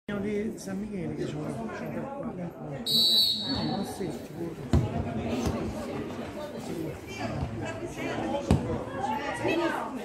di San Michele che c'è una per qua. No, ma sì, sicuro.